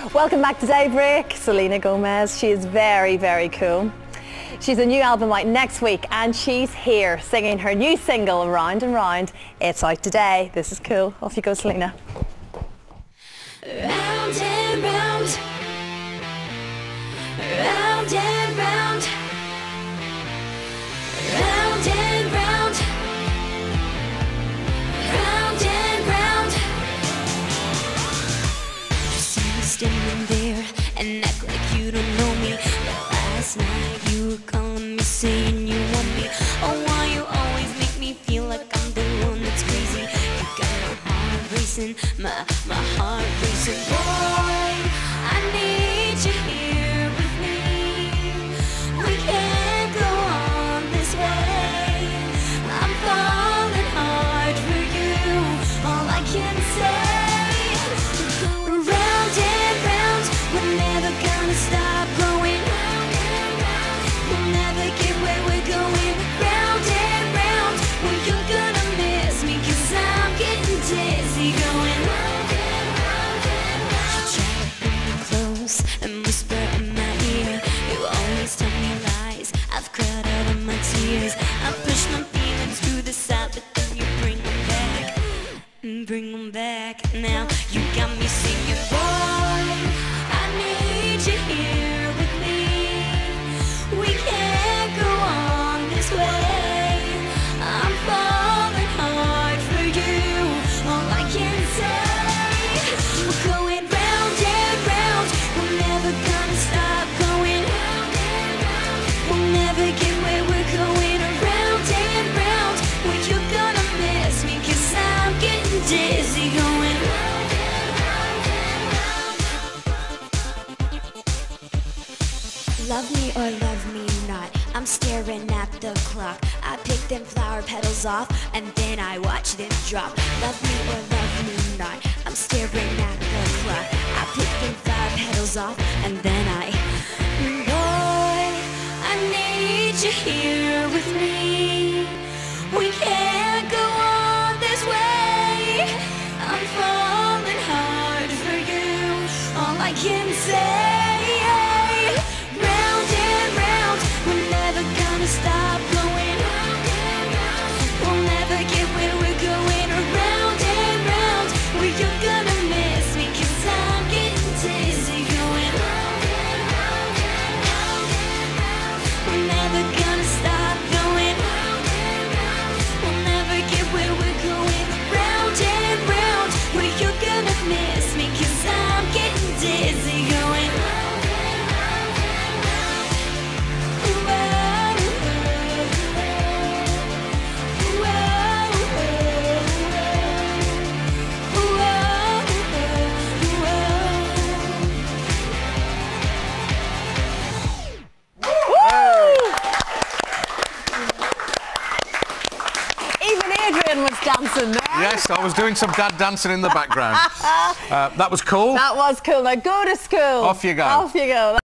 Welcome back to Daybreak. Selena Gomez. She is very, very cool. She's a new album out next week and she's here singing her new single, Round and Round. It's out today. This is cool. Off you go, Selena. Round and round, round and round, round and round, round and round. You see me standing there and act like you don't know me, but last night you were calling me saying you want me. Oh, why you always make me feel like I'm the one that's crazy? You got my heart racing, my heart racing. Boy, I need you here with me. We can't go on this way. I'm falling hard for you. All I can say, round and round. We're never gonna stop going round and round. We'll never get where we're going. Round and round. Well, you're gonna miss me 'cause I'm getting dizzy going round and round and round. You try to bring me close and whisper in my ear. You always tell me lies. I've cried out of my tears. I push my feelings to the side, but then you bring them back. Bring them back. Now you got me singing, boy, I need you here with me. We can't go on this way. I'm falling hard for you. All I can say, we're going round and round. We're never gonna stop going round and round. We'll never get where we're going. Around and round. Well, you're gonna miss me 'cause I'm getting dizzy going round and round and round. Love me or love me not, I'm staring at the clock. I pick them flower petals off and then I watch them drop. Love me or love me not, I'm staring at the clock. I pick them flower petals off and then boy, I need you here with me. We can't go on this way. I'm falling hard for you. All I can say, round and round. We're never gonna stop going round and round. We'll never get where we're going. Around and round. Well, you're gonna miss me 'cause I'm getting dizzy going round and round and round and round. We're never gonna stop going round and round. We'll never get where we're going. Round and round. Well, you're gonna miss me 'cause I'm getting dizzy going round and round and round. Even Adrian was dancing there. Yes, I was doing some dad dancing in the background. That was cool. That was cool. Now go to school. Off you go. Off you go.